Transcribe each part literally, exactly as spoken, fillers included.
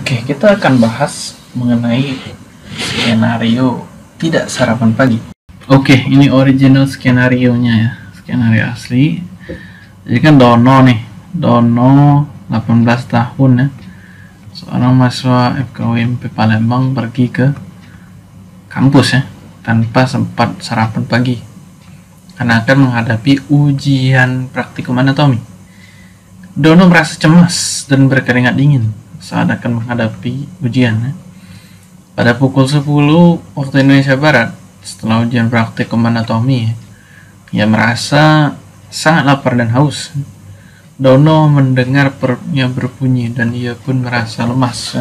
Oke, kita akan bahas mengenai skenario tidak sarapan pagi. Oke, ini original skenario-nya ya, skenario asli. Jadi kan Dono nih, Dono delapan belas tahun ya, seorang mahasiswa F K U I M P Palembang pergi ke kampus ya, tanpa sempat sarapan pagi karena akan menghadapi ujian praktikum anatomi. Dono merasa cemas dan berkeringat dingin saat akan menghadapi ujian ya. Pada pukul sepuluh waktu Indonesia Barat, setelah ujian praktikum anatomi, ia merasa sangat lapar dan haus. Dono mendengar perutnya berbunyi dan ia pun merasa lemas ya.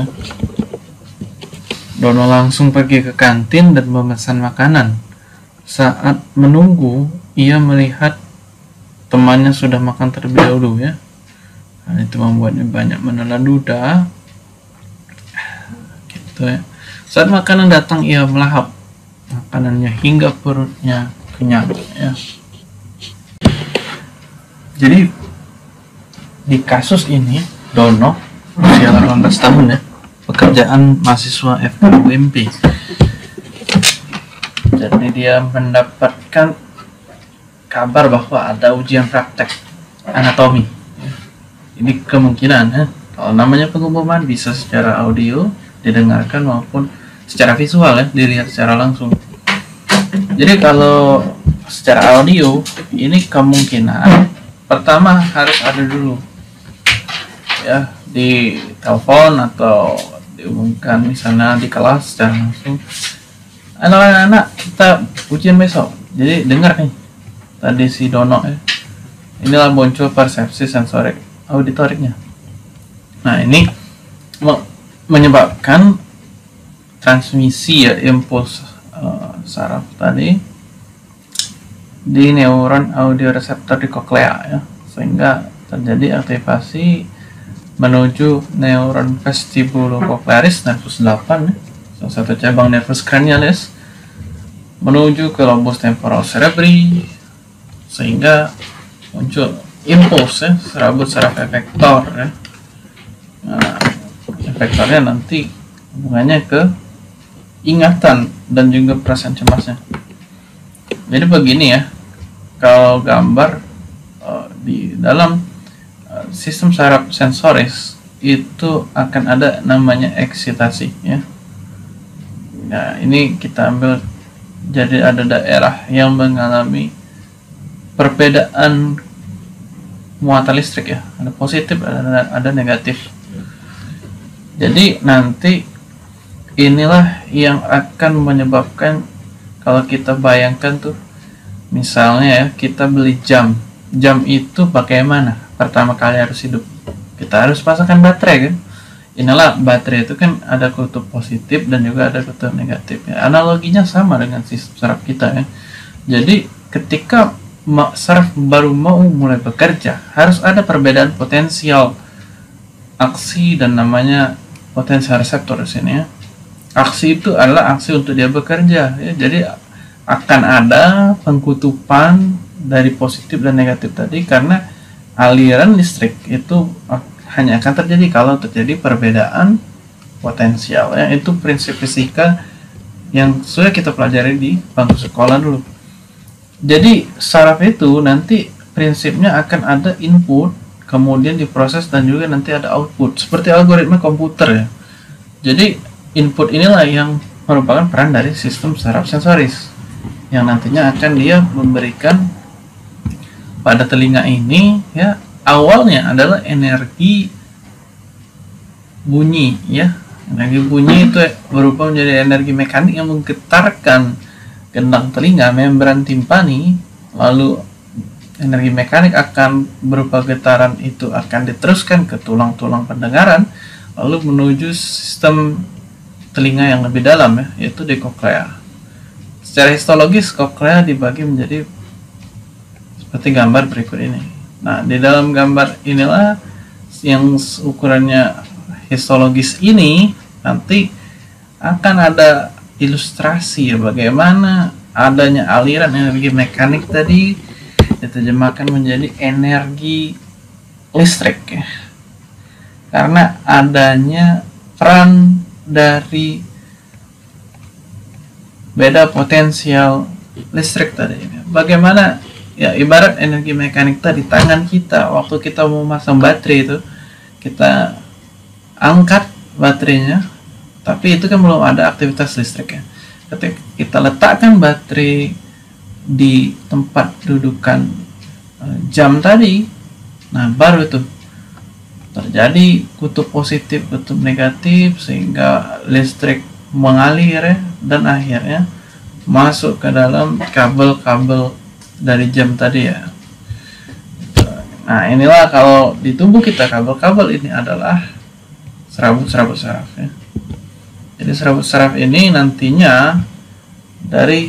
Dono langsung pergi ke kantin dan memesan makanan. Saat menunggu, ia melihat temannya sudah makan terlebih dahulu ya. Hal itu membuatnya banyak menelan ludah. Gitu ya. Saat makanan datang, ia melahap makanannya hingga perutnya kenyang ya. Jadi di kasus ini Dono usia delapan belas tahun ya, pekerjaan mahasiswa F K U I M P. Jadi dia mendapatkan kabar bahwa ada ujian praktek anatomi. Ini kemungkinan ya, kalau namanya pengumuman bisa secara audio didengarkan maupun secara visual ya, dilihat secara langsung. Jadi kalau secara audio ini kemungkinan pertama harus ada dulu ya, di telepon atau diumumkan misalnya di kelas secara langsung, anak-anak kita ujian besok, jadi dengar nih tadi si Dono ya, inilah muncul persepsi sensorik auditoriknya. Nah ini menyebabkan transmisi ya, impuls uh, saraf tadi di neuron audioreseptor di koklea ya, sehingga terjadi aktivasi menuju neuron vestibulococlearis nervus delapan ya, salah satu cabang nervus cranialis, menuju ke lobus temporal cerebri sehingga muncul impuls ya, serabut saraf efektor ya. Nah, efektornya nanti hubungannya ke ingatan dan juga perasaan cemasnya. Jadi begini ya, kalau gambar uh, di dalam uh, sistem saraf sensoris itu akan ada namanya eksitasi ya. Nah ini kita ambil, jadi ada daerah yang mengalami perbedaan muatan listrik ya, ada positif, ada, ada negatif. Jadi nanti inilah yang akan menyebabkan, kalau kita bayangkan tuh misalnya ya, kita beli jam jam itu bagaimana pertama kali harus hidup, kita harus pasangkan baterai kan. Inilah baterai itu kan ada kutub positif dan juga ada kutub negatif ya. Analoginya sama dengan sistem saraf kita ya. Jadi ketika saraf baru mau mulai bekerja, harus ada perbedaan potensial aksi dan namanya potensial reseptor di sini ya. Aksi itu adalah aksi untuk dia bekerja ya. Jadi akan ada pengkutupan dari positif dan negatif tadi, karena aliran listrik itu hanya akan terjadi kalau terjadi perbedaan potensial ya. Itu prinsip fisika yang sudah kita pelajari di bangku sekolah dulu. Jadi saraf itu nanti prinsipnya akan ada input, kemudian diproses dan juga nanti ada output, seperti algoritma komputer ya. Jadi input inilah yang merupakan peran dari sistem saraf sensoris, yang nantinya akan dia memberikan pada telinga ini ya, awalnya adalah energi bunyi ya. Energi bunyi itu berupa menjadi energi mekanik yang menggetarkan gendang telinga, membran timpani, lalu energi mekanik akan berupa getaran itu akan diteruskan ke tulang-tulang pendengaran, lalu menuju sistem telinga yang lebih dalam ya, yaitu di koklea. Secara histologis koklea dibagi menjadi seperti gambar berikut ini. Nah, di dalam gambar inilah yang ukurannya histologis ini nanti akan ada ilustrasi ya, bagaimana adanya aliran energi mekanik tadi diterjemahkan menjadi energi listrik ya. Karena adanya peran dari beda potensial listrik tadi. Bagaimana ya, ibarat energi mekanik tadi, tangan kita waktu kita mau masang baterai itu, kita angkat baterainya, tapi itu kan belum ada aktivitas listrik ya. Ketika kita letakkan baterai di tempat dudukan jam tadi, nah baru itu terjadi kutub positif, kutub negatif, sehingga listrik mengalir ya, dan akhirnya masuk ke dalam kabel-kabel dari jam tadi ya. Nah inilah kalau di tubuh kita, kabel-kabel ini adalah serabut-serabut saraf ya. Jadi serabut saraf ini nantinya dari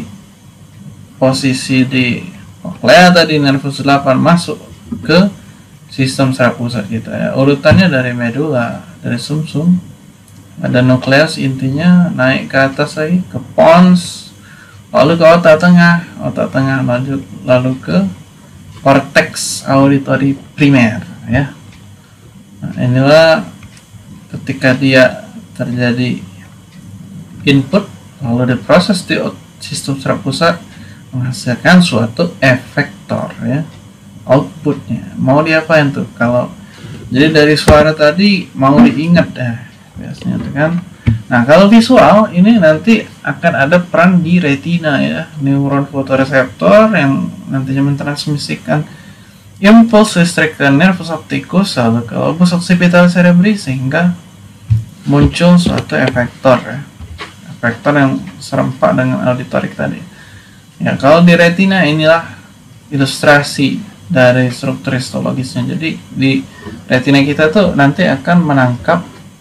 posisi di koklea tadi, nervus delapan, masuk ke sistem saraf pusat kita ya. Urutannya dari medula, dari sumsum, ada nukleus intinya, naik ke atas lagi ke pons, lalu ke otak tengah, otak tengah lalu lalu ke korteks auditori primer ya. Nah, inilah ketika dia terjadi input lalu diproses di sistem saraf pusat menghasilkan suatu efektor ya, outputnya mau diapain tuh. Kalau jadi dari suara tadi mau diingat ya biasanya tuh kan. Nah kalau visual ini nanti akan ada peran di retina ya, neuron fotoreseptor yang nantinya mentransmisikan impuls listrik ke nervus opticus lalu ke lobus occipital cerebri, sehingga muncul suatu efektor ya, efektor yang serempak dengan auditorik tadi ya. Kalau di retina inilah ilustrasi dari struktur histologisnya. Jadi di retina kita tuh nanti akan menangkap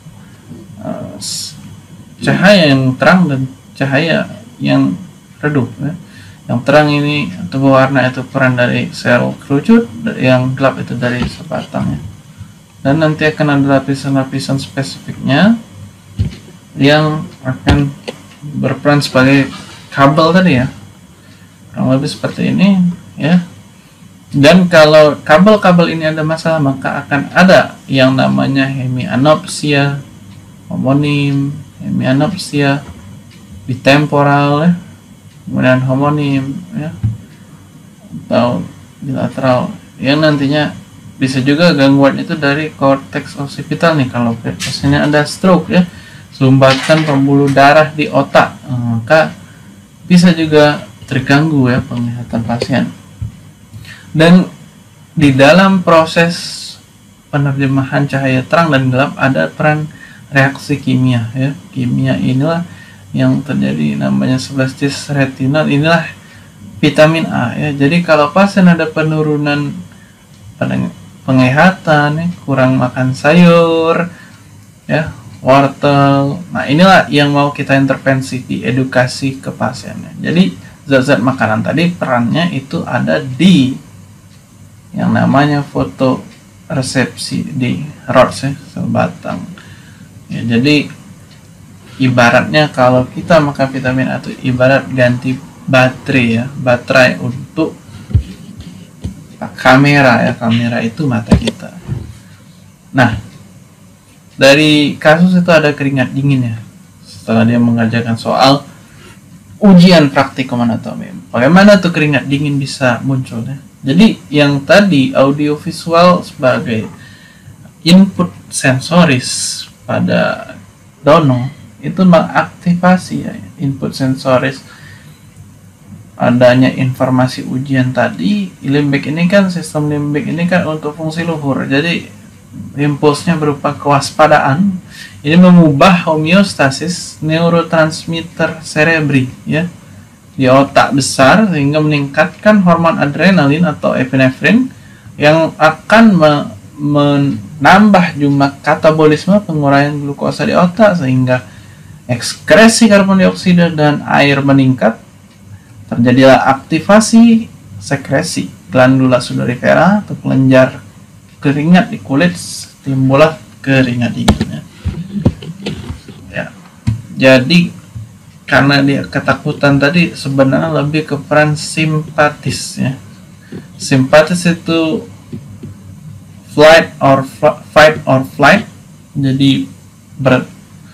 uh, cahaya yang terang dan cahaya yang redup ya. Yang terang ini atau berwarna itu peran dari sel kerucut, yang gelap itu dari sebatangnya. Dan nanti akan ada lapisan-lapisan spesifiknya yang akan berperan sebagai kabel tadi ya, kurang lebih seperti ini ya. Dan kalau kabel-kabel ini ada masalah, maka akan ada yang namanya hemianopsia, homonim, hemianopsia bitemporal ya, kemudian homonim ya, atau bilateral, yang nantinya bisa juga gangguan itu dari korteks occipital nih. Kalau pasiennya ada stroke ya, sumbatan pembuluh darah di otak, maka bisa juga terganggu ya penglihatan pasien. Dan di dalam proses penerjemahan cahaya terang dan gelap ada peran reaksi kimia ya. Kimia inilah yang terjadi, namanya sebelas cis retinal, inilah vitamin A ya. Jadi kalau pasien ada penurunan penglihatan ya, kurang makan sayur ya, wortel, nah inilah yang mau kita intervensi di edukasi ke pasiennya. Jadi zat-zat makanan tadi perannya itu ada di yang namanya fotoresepsi di rods ya, sel batang ya. Jadi ibaratnya kalau kita makan vitamin A itu ibarat ganti baterai ya, baterai untuk kamera ya, kamera itu mata kita. Nah dari kasus itu ada keringat dingin ya, setelah dia mengerjakan soal ujian praktikum anatomi. Bagaimana tuh keringat dingin bisa muncul ya? Jadi yang tadi audiovisual sebagai input sensoris pada Dono itu mengaktifasi ya, input sensoris adanya informasi ujian tadi. Limbik ini kan, sistem limbik ini kan untuk fungsi luhur. Jadi impulsnya berupa kewaspadaan. Ini mengubah homeostasis neurotransmitter cerebri ya di otak besar, sehingga meningkatkan hormon adrenalin atau epinefrin yang akan me- menambah jumlah katabolisme, pengurangan glukosa di otak, sehingga ekskresi karbon dioksida dan air meningkat. Terjadilah aktivasi sekresi glandula sudorifera atau kelenjar keringat di kulit, timbullah keringat dingin ya. Jadi karena dia ketakutan tadi, sebenarnya lebih ke peran simpatis ya. Simpatis itu flight or fight or flight, jadi ber,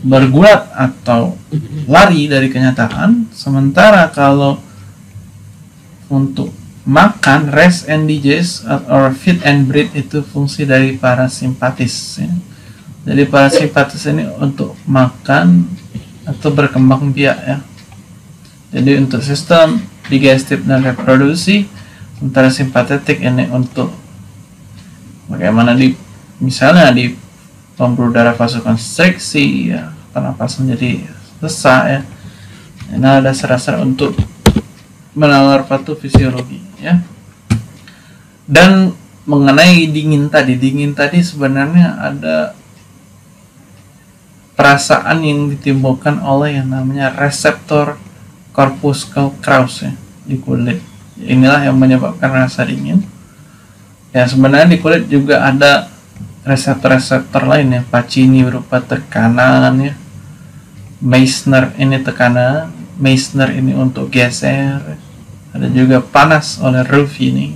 bergulat atau lari dari kenyataan. Sementara kalau untuk makan, rest and digest or feed and breathe itu fungsi dari parasimpatis ya. Jadi parasimpatis ini untuk makan atau berkembang biak ya. Jadi untuk sistem digestif dan reproduksi, sementara simpatetik ini untuk bagaimana di misalnya di pembuluh darah vasokonstriksi ya, pernapasan jadi sesak ya. Ini ada dasar-dasar untuk menalar patofisiologi ya. Dan mengenai dingin tadi, dingin tadi sebenarnya ada perasaan yang ditimbulkan oleh yang namanya reseptor corpuscle Krauss ya, di kulit. Inilah yang menyebabkan rasa dingin. Ya sebenarnya di kulit juga ada reseptor-reseptor lain ya, Pacini berupa tekanan ya, Meissner ini tekanan, Meissner ini untuk geser, ada juga panas oleh Ruffini.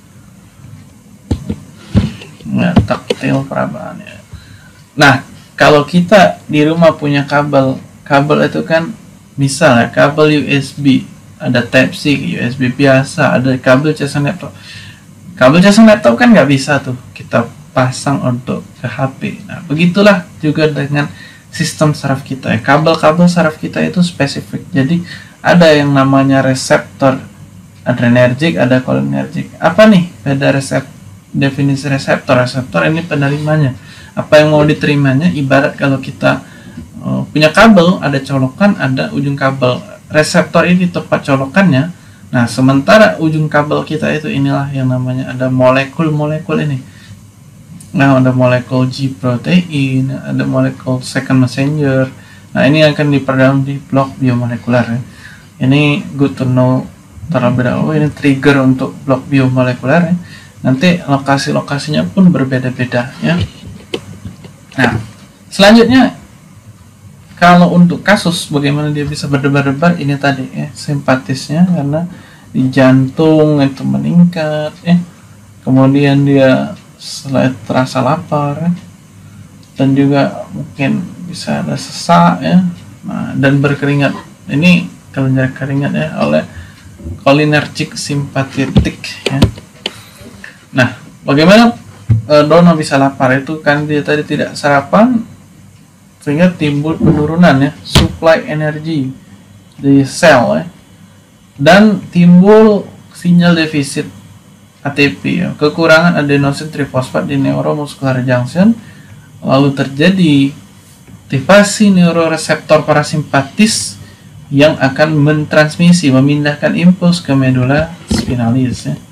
Ya, taktil perabaan ya. Nah, kalau kita di rumah punya kabel, kabel itu kan misalnya kabel U S B, ada Type C, U S B biasa, ada kabel casing laptop. Kabel casing laptop kan nggak bisa tuh kita pasang untuk ke H P. Nah, begitulah juga dengan sistem saraf kita. Kabel-kabel saraf kita itu spesifik. Jadi ada yang namanya reseptor adrenergik, ada cholinergik. Apa nih beda resep? Definisi reseptor? Reseptor ini penerimanya. Apa yang mau diterimanya? Ibarat kalau kita uh, punya kabel, ada colokan, ada ujung kabel. Reseptor ini tempat colokannya. Nah, sementara ujung kabel kita itu inilah yang namanya ada molekul-molekul ini. Nah, ada molekul G protein, ada molekul second messenger. Nah, ini akan diperdalam di blok biomolekuler ya. Ini good to know terlebih dahulu. Ini trigger untuk blok biomolekuler ya. Nanti lokasi-lokasinya pun berbeda-beda ya. Nah, selanjutnya kalau untuk kasus bagaimana dia bisa berdebar-debar, ini tadi ya, simpatisnya karena di jantung itu meningkat ya. Kemudian dia selain terasa lapar ya, dan juga mungkin bisa ada sesak ya. Nah, dan berkeringat. Ini kelenjar keringat ya oleh cholinergic simpatetik ya. Nah, bagaimana e, Dono bisa lapar? Itu kan dia tadi tidak sarapan sehingga timbul penurunan ya supply energi di sel ya, dan timbul sinyal defisit A T P ya, kekurangan adenosin trifosfat di neuromuscular junction, lalu terjadi aktivasi neuroreseptor parasimpatis yang akan mentransmisi, memindahkan impuls ke medula spinalis ya.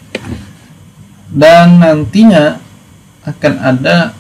Dan nantinya akan ada,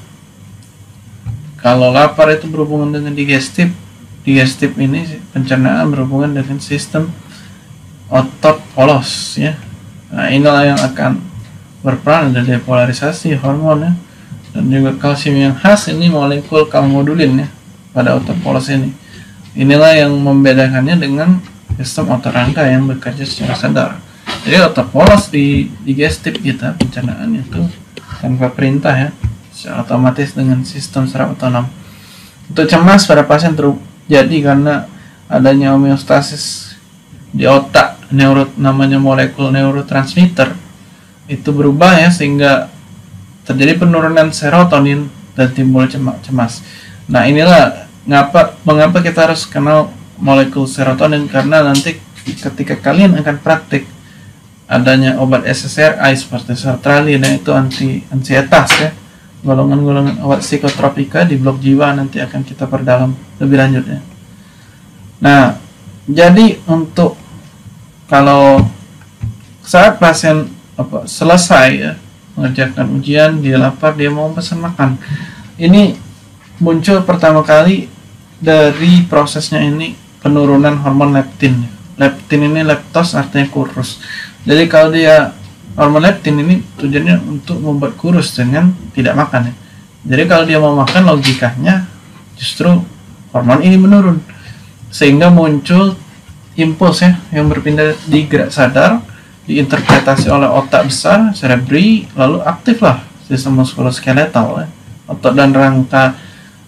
kalau lapar itu berhubungan dengan digestif, digestif ini pencernaan berhubungan dengan sistem otot polos ya. Nah, inilah yang akan berperan ada depolarisasi hormon ya, dan juga kalsium yang khas ini molekul kalmodulin ya pada otot polos ini. Inilah yang membedakannya dengan sistem otot rangka yang bekerja secara sadar. Jadi otot polos di digestif kita pencernaan itu tanpa perintah ya, secara otomatis dengan sistem saraf otonom. Untuk cemas pada pasien terjadi karena adanya homeostasis di otak, neuro namanya molekul neurotransmitter itu berubah ya, sehingga terjadi penurunan serotonin dan timbul cemas. Nah, inilah ngapa mengapa kita harus kenal molekul serotonin, karena nanti ketika kalian akan praktik adanya obat S S R I seperti sertralin, dan itu anti ansietas ya, golongan-golongan obat psikotropika di blok jiwa nanti akan kita perdalam lebih lanjut ya. Nah, jadi untuk kalau saat pasien apa, selesai ya mengerjakan ujian, dia lapar, dia mau pesan makan, ini muncul pertama kali dari prosesnya ini penurunan hormon leptin. Leptin ini leptos artinya kurus. Jadi kalau dia hormon leptin ini tujuannya untuk membuat kurus dengan tidak makan ya. Jadi kalau dia mau makan, logikanya justru hormon ini menurun, sehingga muncul impuls ya yang berpindah di gerak sadar, diinterpretasi oleh otak besar cerebri, lalu aktiflah sistem muskuloskeletal ya. Otot dan rangka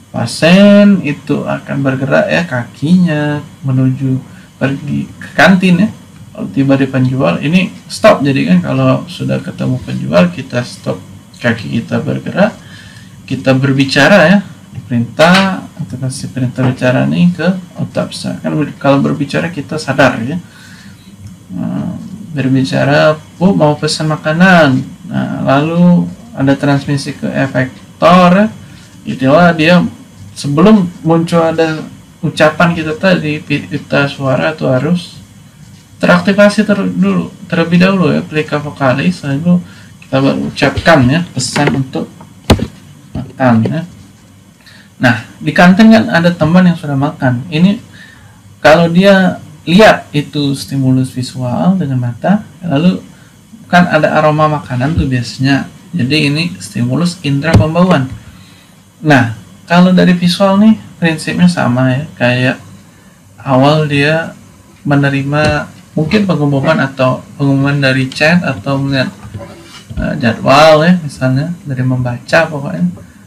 pasien itu akan bergerak ya kakinya menuju pergi ke kantin ya. Kalau tiba di penjual ini stop, jadi kan kalau sudah ketemu penjual kita stop, kaki kita bergerak, kita berbicara ya, perintah atau kasih perintah bicara nih ke otak besar. Kan kalau berbicara kita sadar ya, nah, berbicara, Bu mau pesan makanan, nah lalu ada transmisi ke efektor ya. Itulah dia sebelum muncul ada ucapan kita tadi, pita suara itu harus teraktivasi ter dulu terlebih dahulu ya, plika vokalis, lalu kita berucapkan ya pesan untuk makan ya. Nah di kantin kan ada teman yang sudah makan, ini kalau dia lihat itu stimulus visual dengan mata, lalu kan ada aroma makanan tuh biasanya, jadi ini stimulus indera pembauan. Nah kalau dari visual nih prinsipnya sama ya, kayak awal dia menerima mungkin pengumuman atau pengumuman dari chat atau melihat uh, jadwal ya, misalnya dari membaca, pokoknya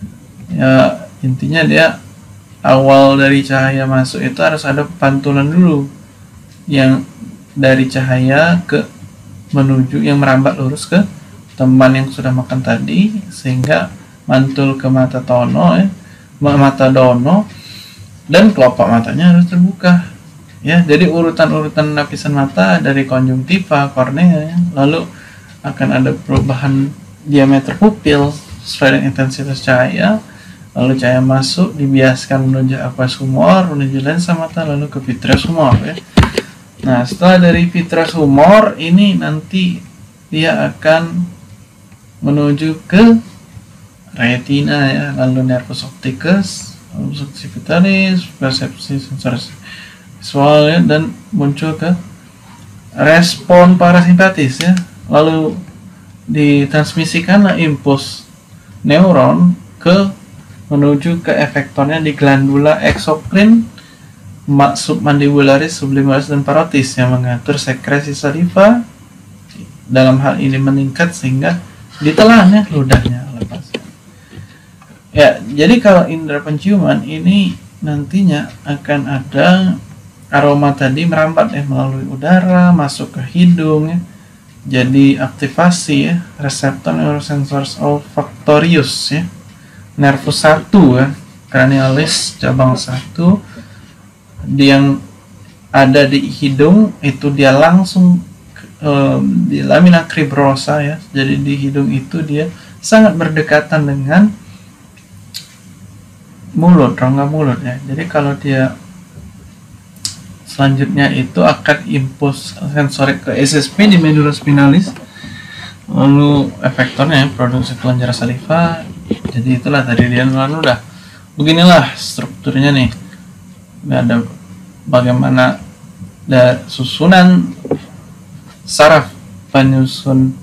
ya intinya dia awal dari cahaya masuk itu harus ada pantulan dulu yang dari cahaya ke menuju yang merambat lurus ke teman yang sudah makan tadi, sehingga mantul ke mata tono ya, mata dono, dan kelopak matanya harus terbuka ya. Jadi urutan-urutan lapisan mata dari konjungtiva, kornea ya, lalu akan ada perubahan diameter pupil sesuai dengan intensitas cahaya, lalu cahaya masuk dibiaskan menuju aqueous humor, menuju lensa mata, lalu ke vitreous humor ya. Nah setelah dari vitreous humor ini nanti dia akan menuju ke retina ya, lalu nervus opticus, lalu subsipitalis, persepsi sensoris visual ya, dan muncul ke respon parasimpatis ya, lalu ditransmisikanlah impuls neuron ke menuju ke efektornya di glandula eksokrin, submandibularis, sublimaris, dan parotis yang mengatur sekresi saliva. Dalam hal ini meningkat sehingga ditelan ya ludahnya oleh pasien. Ya, jadi kalau indera penciuman ini nantinya akan ada aroma tadi merambat ya melalui udara masuk ke hidung ya. Jadi aktivasi ya reseptor neurosensors olfactorius ya. Nervus satu ya, cranialis cabang satu yang ada di hidung itu dia langsung um, di lamina cribrosa ya. Jadi di hidung itu dia sangat berdekatan dengan mulut, rongga mulut ya. Jadi kalau dia selanjutnya itu akan impuls sensorik ke S S P di medulla spinalis, lalu efektornya produksi kelenjar saliva. Jadi itulah tadi dia lalu udah beginilah strukturnya nih. Nggak ada bagaimana ada susunan saraf penyusun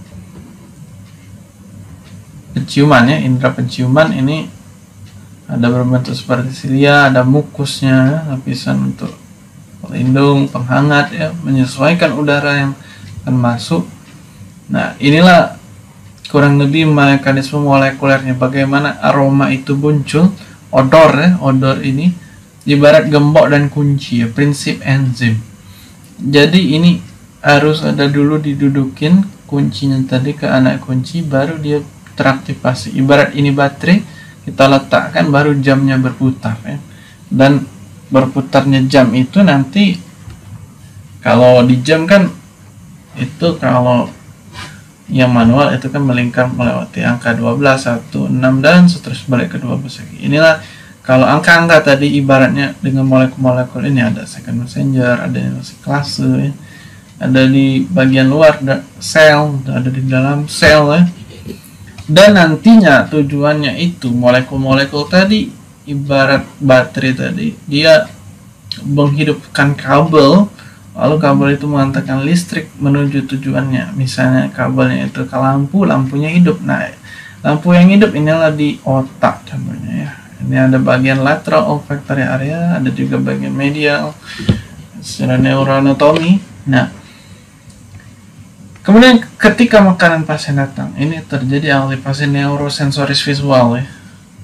penciuman ya, indera penciuman ini ada berbentuk seperti silia, ada mukusnya, lapisan untuk pelindung, penghangat ya, menyesuaikan udara yang akan masuk. Nah inilah kurang lebih mekanisme molekulernya, bagaimana aroma itu muncul, odor ya, odor ini ibarat gembok dan kunci ya, prinsip enzim. Jadi ini harus ada dulu didudukin kuncinya tadi ke anak kunci, baru dia teraktivasi. Ibarat ini baterai kita letakkan, baru jamnya berputar ya. Dan berputarnya jam itu nanti kalau di jam kan itu kalau yang manual itu kan melingkar melewati angka dua belas, satu, enam, dan seterusnya balik ke dua belas lagi. Inilah kalau angka-angka tadi ibaratnya dengan molekul-molekul ini ada second messenger, ada klase ya, ada di bagian luar ada sel, ada di dalam sel ya. Dan nantinya tujuannya itu molekul-molekul tadi ibarat baterai tadi, dia menghidupkan kabel, lalu kabel itu mengantarkan listrik menuju tujuannya. Misalnya kabelnya itu ke lampu, lampunya hidup. Nah, lampu yang hidup inilah di otak contohnya ya. Ini ada bagian lateral olfactory area, ada juga bagian medial secara neuroanatomi. Nah, kemudian ketika makanan pasien datang, ini terjadi aktivasi neurosensoris visual ya.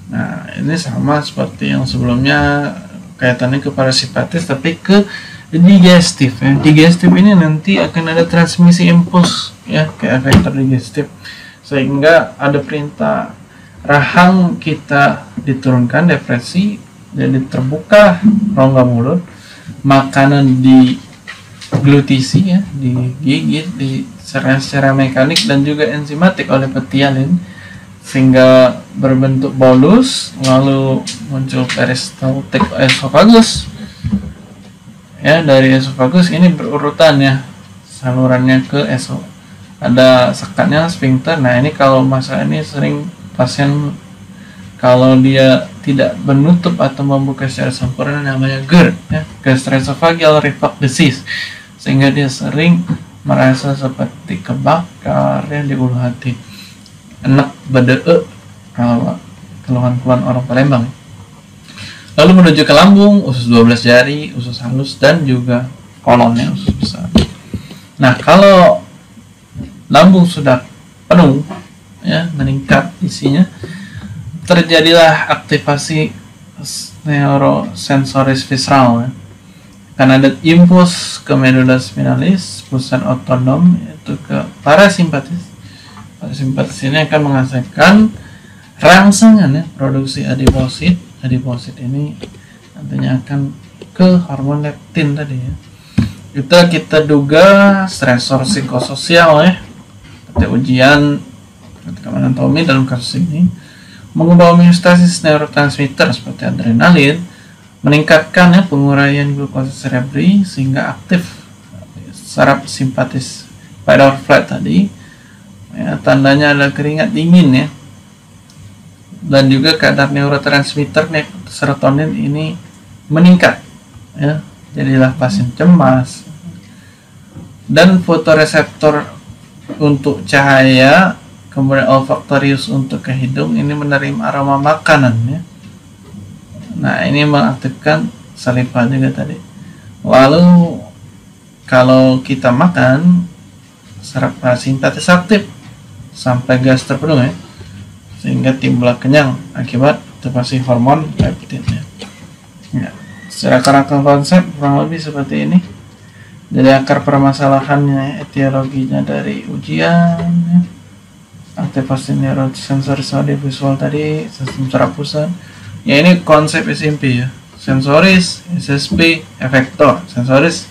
Nah, ini sama seperti yang sebelumnya, kaitannya ke parasimpatis tapi ke digestif ya. Digestif ini nanti akan ada transmisi impuls ya ke efektor digestif, sehingga ada perintah rahang kita diturunkan, depresi, jadi terbuka rongga mulut, makanan diglutisi ya, digigit di secara, secara mekanik dan juga enzimatik oleh petialin sehingga berbentuk bolus, lalu muncul peristaltik esofagus ya. Dari esofagus ini berurutan ya salurannya ke eso, ada sekatnya sphincter. Nah, ini kalau masalah ini sering pasien kalau dia tidak menutup atau membuka secara sempurna, namanya G E R D ya, gastroesophageal reflux disease, sehingga dia sering merasa seperti kebakar ya di ulu hati, enak bedee kalau keluhan-keluhan orang Palembang. Lalu menuju ke lambung, usus dua belas jari, usus halus, dan juga kolonnya usus besar. Nah, kalau lambung sudah penuh ya, meningkat isinya, terjadilah aktivasi neurosensoris visceral ya. Karena ada impuls ke medula spinalis, pusat otonom, yaitu ke parasimpatis. Parasimpatis ini akan menghasilkan rangsangan ya, produksi adiposit. Adiposit ini nantinya akan ke hormon leptin tadi ya. Kita kita duga stresor psikososial ya, seperti ujian ketika anatomi dalam kasus ini, mengubah homeostasis neurotransmitter seperti adrenalin, meningkatkan ya penguraian glukosa cerebri sehingga aktif saraf simpatis fight or flight tadi ya, tandanya ada keringat dingin ya, dan juga kadar neurotransmitter serotonin ini meningkat ya, jadilah pasien cemas. Dan fotoreseptor untuk cahaya, kemudian olfaktorius untuk ke hidung, ini menerima aroma makanan ya. Nah, ini mengaktifkan saliva juga tadi. Lalu kalau kita makan, saraf parasimpatis aktif sampai gas terpenuh ya, sehingga timbul kenyang akibat aktivasi hormon leptin ya. Ya, secara karakter konsep kurang lebih seperti ini. Jadi akar permasalahannya, etiologinya dari ujian ya, aktivasi neurosensoris audiovisual tadi, sistem saraf pusat. Ya, ini konsep S M P ya. Sensoris, S S P, efektor. Sensoris,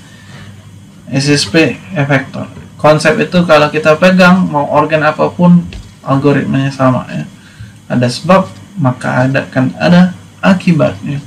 S S P, efektor. Konsep itu kalau kita pegang, mau organ apapun, algoritmanya sama ya. Ada sebab, maka ada kan ada akibatnya.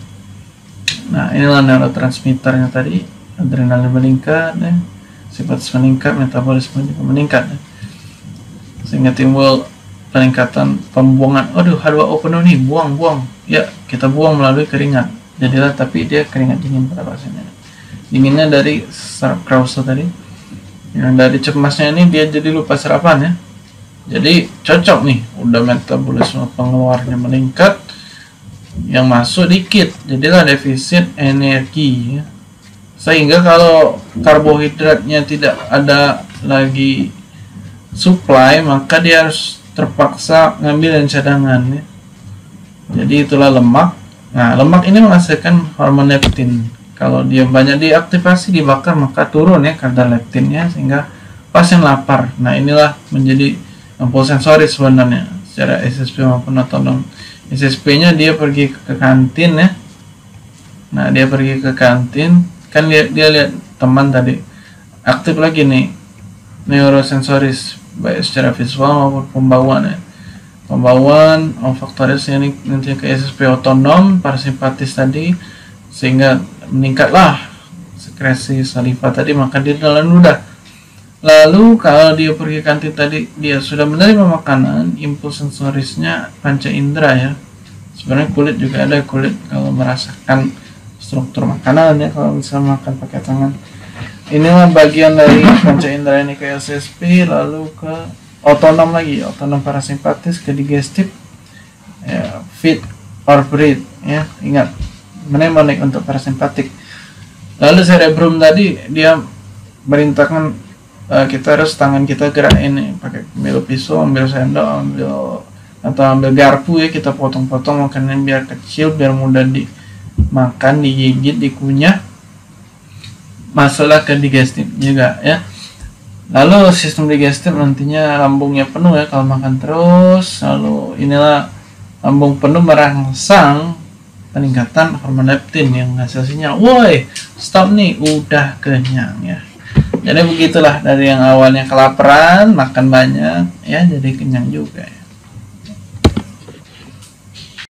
Nah, inilah neurotransmitternya tadi. Adrenalin meningkat ya, simpatis meningkat, metabolisme juga meningkat ya, sehingga timbul peningkatan pembuangan. Aduh, H dua O penuh nih, buang-buang ya, kita buang melalui keringat. Jadilah, tapi dia keringat dingin pada pasiennya. Dinginnya dari saraf Krause tadi. Yang dari cemasnya ini dia jadi lupa sarapan ya. Jadi cocok nih, udah metabolisme pengeluarnya meningkat, yang masuk dikit, jadilah defisit energi ya. Sehingga kalau karbohidratnya tidak ada lagi supply, maka dia harus terpaksa ngambil yang cadangan ya. Jadi itulah lemak. Nah, lemak ini menghasilkan hormon leptin. Kalau dia banyak diaktifasi, dibakar, maka turun ya kadar leptinnya sehingga pasien lapar. Nah, inilah menjadi impuls sensoris sebenarnya secara S S P maupun otonom. S S P-nya dia pergi ke kantin ya. Nah, dia pergi ke kantin, kan dia, dia lihat teman tadi aktif lagi nih neurosensoris, baik secara visual maupun pembawaan ya. Pembawaan olfaktorius ini nanti ke S S P otonom, parasimpatis tadi, sehingga meningkatlah sekresi saliva tadi, maka dia dalam ludah. Lalu kalau dia pergi kantin tadi, dia sudah menerima makanan, impuls sensorisnya panca indera ya. Sebenarnya kulit juga ada, kulit kalau merasakan struktur makanan ya, kalau bisa makan pakai tangan. Inilah bagian dari panca indera ini ke S S P, lalu ke otonom lagi, otonom parasimpatis ke digestif ya, feed or breathe ya, ingat mnemonic untuk parasimpatik. Lalu cerebrum tadi dia merintahkan uh, kita harus tangan kita gerak ini pakai ambil pisau, ambil sendok, ambil atau ambil garpu ya, kita potong-potong makanan biar kecil, biar mudah dimakan, digigit, dikunyah, masuklah ke digestif juga ya. Lalu sistem digestif nantinya lambungnya penuh ya kalau makan terus. Lalu inilah lambung penuh merangsang peningkatan hormon leptin yang hasil sinyal, woi stop nih, udah kenyang ya. Jadi begitulah, dari yang awalnya kelaparan makan banyak ya, jadi kenyang juga ya.